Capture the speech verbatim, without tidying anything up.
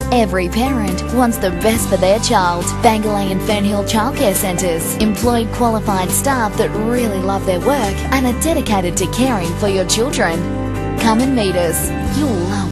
Every parent wants the best for their child. Bangalore and Fernhill childcare centres employ qualified staff that really love their work and are dedicated to caring for your children. Come and meet us. You'll love